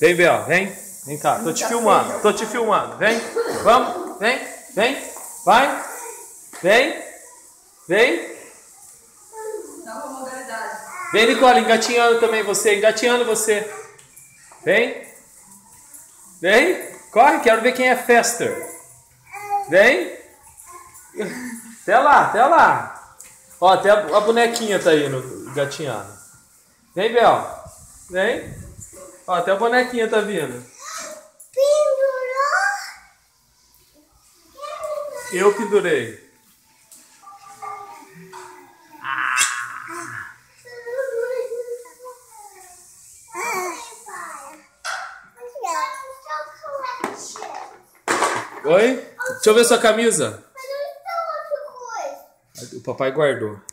Vem, Bel, vem. Vem cá, tô te filmando, tô te filmando. Vem, vamos, vem, vem, vai. Vem, vem. Nova modalidade. Vem, Nicole, engatinhando também você, engatinhando você. Vem. Vem, corre, quero ver quem é faster. Vem. Até lá, até lá. Ó, até a bonequinha tá indo, engatinhando. Vem, Bel. Vem. Ó, até a bonequinha tá vindo. Eu pendurei. Oi? Deixa eu ver sua camisa. O papai guardou.